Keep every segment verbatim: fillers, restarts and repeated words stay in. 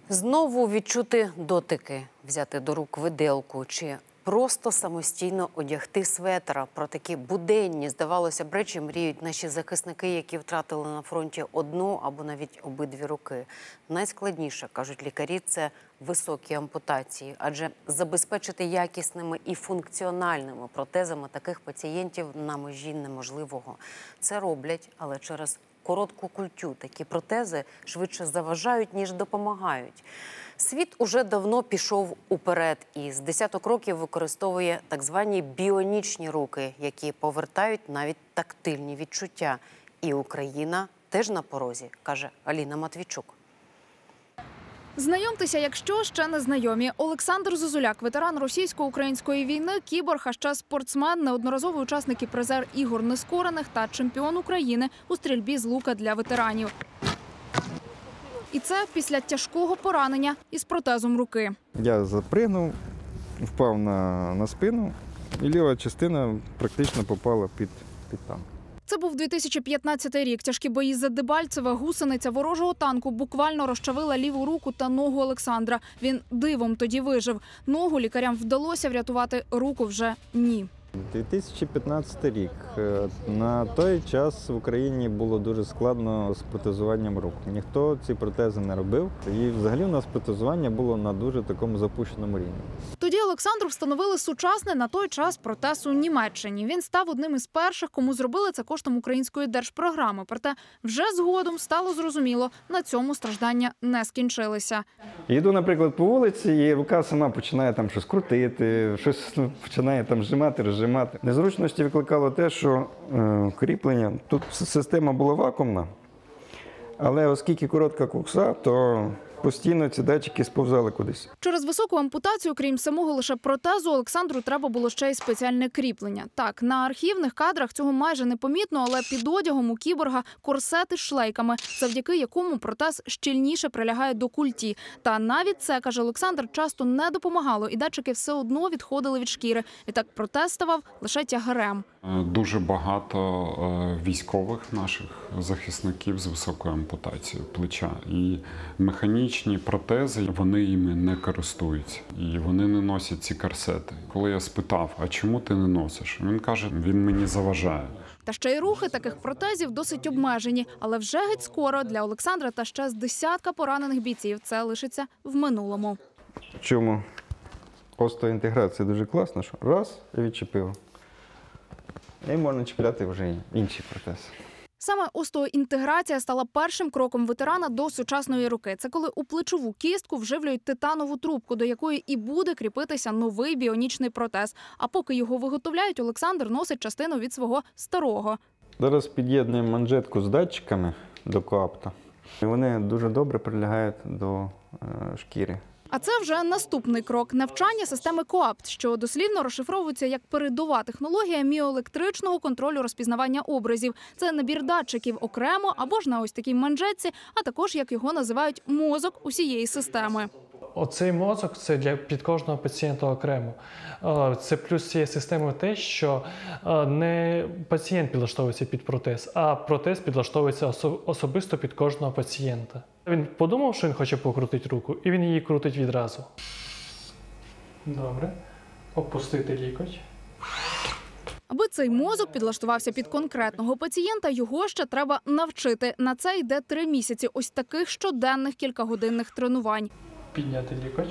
Знову відчути дотики, взяти до рук виделку чи просто самостійно одягти светра. Про такі буденні, здавалося б, речі мріють наші захисники, які втратили на фронті одну або навіть обидві руки. Найскладніше, кажуть лікарі, це високі ампутації, адже забезпечити якісними і функціональними протезами таких пацієнтів на межі неможливого. Це роблять, але через коротку культю такі протези швидше заважають, ніж допомагають. Світ уже давно пішов уперед і з десяток років використовує так звані біонічні руки, які повертають навіть тактильні відчуття. І Україна теж на порозі, каже Аліна Матвійчук. Знайомтеся, якщо ще не знайомі. Олександр Зозуляк – ветеран російсько-української війни, кіборг, а ще спортсмен, неодноразовий учасник і призер ігор нескорених та чемпіон України у стрільбі з лука для ветеранів. І це після тяжкого поранення із протезом руки. Я запригнув, впав на, на спину, і ліва частина практично попала під, під танк. Це був дві тисячі п'ятнадцятий рік. Тяжкі бої за Дебальцеве, гусениця ворожого танку буквально розчавила ліву руку та ногу Олександра. Він дивом тоді вижив. Ногу лікарям вдалося врятувати, руку вже ні. дві тисячі п'ятнадцятий рік. На той час в Україні було дуже складно з протезуванням рук. Ніхто ці протези не робив. І взагалі у нас протезування було на дуже такому запущеному рівні. Тоді Олександру встановили сучасний на той час протез у Німеччині. Він став одним із перших, кому зробили це коштом української держпрограми. Проте вже згодом стало зрозуміло, на цьому страждання не скінчилися. Йду, наприклад, по вулиці, і рука сама починає там щось крутити, щось починає там зжимати, розжимати. Незручності викликало те, що е, кріплення, тут система була вакуумна, але оскільки коротка кокса, то постійно ці датчики сповзали кудись. Через високу ампутацію, крім самого лише протезу, Олександру треба було ще й спеціальне кріплення. Так, на архівних кадрах цього майже не помітно, але під одягом у кіборга корсет із шлейками, завдяки якому протез щільніше прилягає до культі. Та навіть це, каже Олександр, часто не допомагало, і датчики все одно відходили від шкіри. І так протез ставав лише тягарем. Дуже багато військових наших захисників з високою ампутацією плеча. І механічні протези, вони іми не користуються. І вони не носять ці корсети. Коли я спитав, а чому ти не носиш? Він каже, він мені заважає. Та ще й рухи таких протезів досить обмежені. Але вже геть скоро для Олександра та ще з десятка поранених бійців це лишиться в минулому. Чому остеоінтеграція дуже класна, що раз – і відчепив. І можна чіпляти вже інші протези. Саме остеоінтеграція стала першим кроком ветерана до сучасної руки. Це коли у плечову кістку вживлюють титанову трубку, до якої і буде кріпитися новий біонічний протез. А поки його виготовляють, Олександр носить частину від свого старого. Зараз під'єднуємо манжетку з датчиками до коапта. Вони дуже добре прилягають до е, шкіри. А це вже наступний крок – навчання системи коапт, що дослівно розшифровується як передова технологія міоелектричного контролю розпізнавання образів. Це набір датчиків окремо або ж на ось такій манжетці, а також, як його називають, мозок усієї системи. Оцей мозок – це для під кожного пацієнта окремо. Це плюс цієї системи те, що не пацієнт підлаштовується під протез, а протез підлаштовується особисто під кожного пацієнта. Він подумав, що він хоче покрутити руку, і він її крутить відразу. Добре. Опустити лікоть. Аби цей мозок підлаштувався під конкретного пацієнта, його ще треба навчити. На це йде три місяці ось таких щоденних кількагодинних тренувань. Підняти лікоть.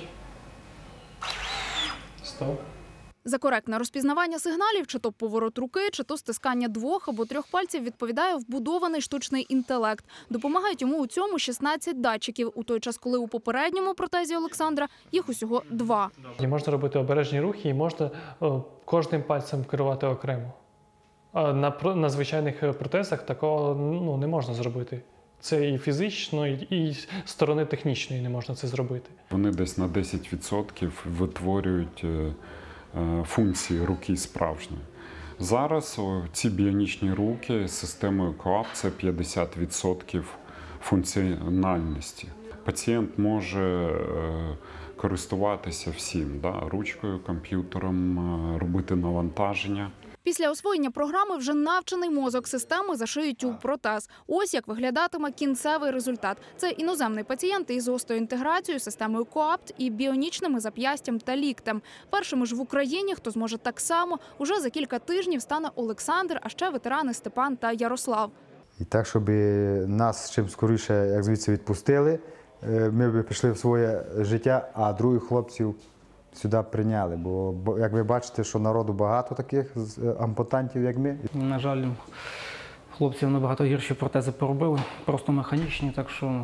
Стоп. За коректне розпізнавання сигналів, чи то поворот руки, чи то стискання двох або трьох пальців відповідає вбудований штучний інтелект. Допомагають йому у цьому шістнадцять датчиків, у той час, коли у попередньому протезі Олександра їх усього два. І можна робити обережні рухи і можна о, кожним пальцем керувати окремо. А на, на звичайних протезах такого ну, не можна зробити. Це і фізично, і з сторони технічної не можна це зробити. Вони десь на десять відсотків витворюють функції руки справжньої. Зараз ці біонічні руки з системою коапт – це п'ятдесят відсотків функціональності. Пацієнт може користуватися всім, да, ручкою, комп'ютером, робити навантаження. Після освоєння програми вже навчений мозок системи зашиють у протез. Ось як виглядатиме кінцевий результат. Це іноземний пацієнт із остеоінтеграцією, системою КОАПТ і біонічними зап'ястям та ліктем. Першими ж в Україні, хто зможе так само, уже за кілька тижнів стане Олександр, а ще ветерани Степан та Ярослав. І так, щоб нас чим скоріше, як звідси відпустили, ми б пішли в своє життя, а других хлопців сюди прийняли. Бо, бо як ви бачите, що народу багато таких ампутантів, як ми. На жаль, хлопців набагато гірші протези поробили, просто механічні, так що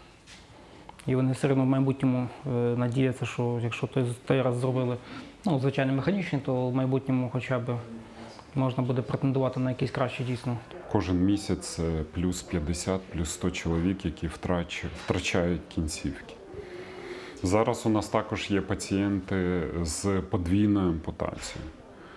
і вони все одно в майбутньому надіються, що якщо той, той раз зробили, ну, звичайно, механічні, то в майбутньому хоча б можна буде претендувати на якісь кращі дійсно. Кожен місяць плюс п'ятдесят, плюс сто чоловік, які втрачають кінцівки. Зараз у нас також є пацієнти з подвійною ампутацією.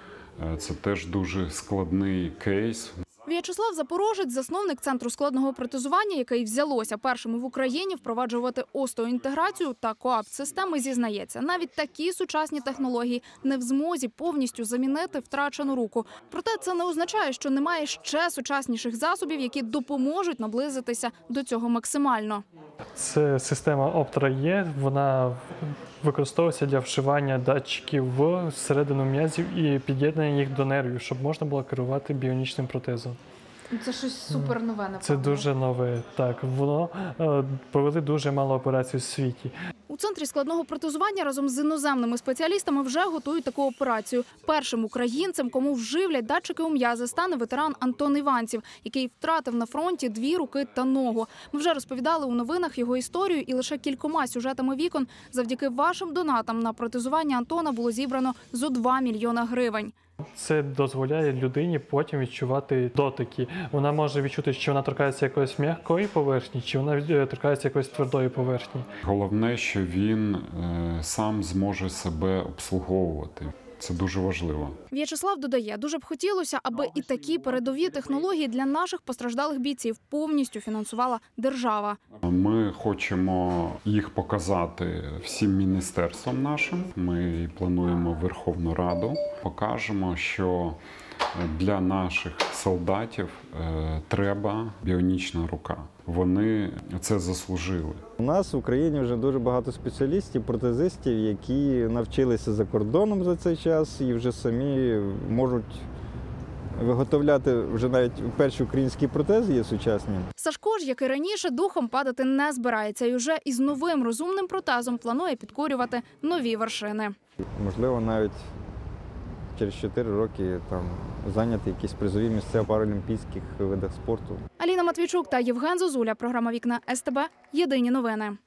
Це теж дуже складний кейс. В'ячеслав Запорожець – засновник Центру складного протезування, який взялося першими в Україні впроваджувати остеоінтеграцію та КОАПТ-системи, зізнається. Навіть такі сучасні технології не в змозі повністю замінити втрачену руку. Проте це не означає, що немає ще сучасніших засобів, які допоможуть наблизитися до цього максимально. Це система Оптра є, вона використовується для вшивання датчиків в середину м'язів і під'єднання їх до нервів, щоб можна було керувати біонічним протезом. Це щось супер нове, напевно. Це дуже нове, так. Воно е, провели дуже мало операцій у світі. У Центрі складного протезування разом з іноземними спеціалістами вже готують таку операцію. Першим українцем, кому вживлять датчики у м'язи, стане ветеран Антон Іванців, який втратив на фронті дві руки та ногу. Ми вже розповідали у новинах його історію, і лише кількома сюжетами вікон завдяки вашим донатам на протезування Антона було зібрано зо два мільйона гривень. Це дозволяє людині потім відчувати дотики. Вона може відчути, чи вона торкається якоїсь м'якої поверхні, чи вона торкається якоїсь твердої поверхні. Головне, що він е, сам зможе себе обслуговувати. Це дуже важливо. В'ячеслав додає, дуже б хотілося, аби і такі передові технології для наших постраждалих бійців повністю фінансувала держава. Ми хочемо їх показати всім міністерствам нашим. Ми плануємо Верховну Раду. Покажемо, що для наших солдатів треба біонічна рука. Вони це заслужили. У нас в Україні вже дуже багато спеціалістів, протезистів, які навчилися за кордоном за цей час і вже самі можуть виготовляти вже навіть перші українські протези є сучасні. Сашко ж, як і раніше, духом падати не збирається і вже із новим розумним протезом планує підкорювати нові вершини. Можливо, навіть через чотири роки там зайняти якісь призові місця в паралімпійських видах спорту. Аліна Матвійчук та Євген Зозуля. Програма «Вікна ес те бе». Єдині новини.